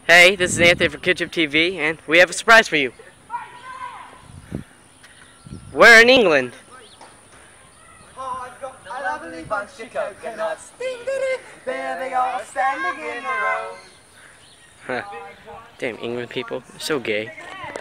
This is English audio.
Hey, this is Anthony from Ketchup TV, and we have a surprise for you. We're in England. Oh, I've got a lovely bunch of coconuts. There they are, standing in a row. Huh. Damn England people, they're so gay.